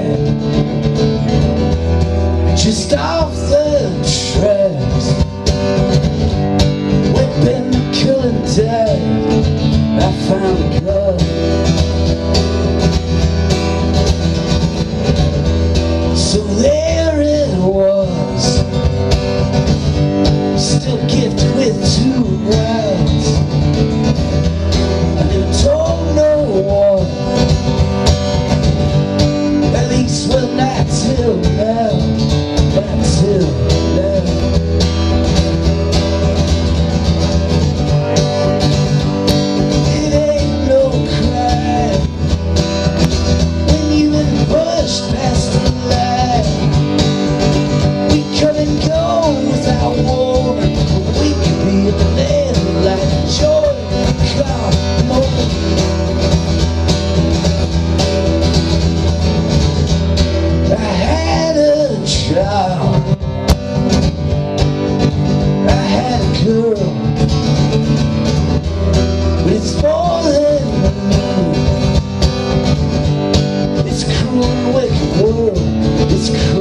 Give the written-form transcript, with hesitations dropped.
just off the tracks. We've been killing dead. I found blood. So there it was, still gifted with two worlds. I never told no one, at least well not till now, not till now. It ain't no crime when you've been pushed past the line. We come and go without warning, but we could be in the land like joy, come on. I had a child, I had a girl, but it's more than I knew. It's a cruel and wicked world, it's cruel.